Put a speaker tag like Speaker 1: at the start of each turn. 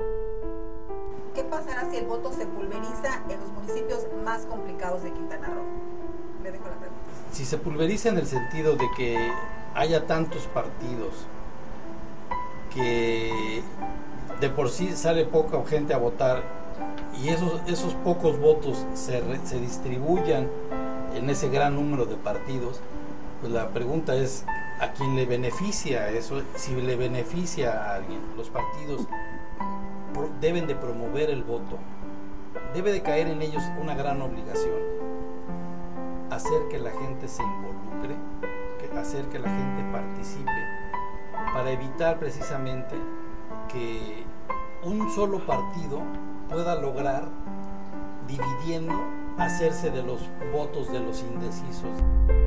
Speaker 1: ¿Qué pasará si el voto se pulveriza en los municipios más complicados de Quintana Roo? Le dejo la pregunta.
Speaker 2: Si se pulveriza en el sentido de que haya tantos partidos que de por sí sale poca gente a votar y esos pocos votos se distribuyan en ese gran número de partidos, pues la pregunta es ¿a quién le beneficia eso? Si le beneficia a alguien. Los partidos deben de promover el voto, debe de caer en ellos una gran obligación, hacer que la gente se involucre, hacer que la gente participe, para evitar precisamente que un solo partido pueda lograr, dividiendo, hacerse de los votos de los indecisos.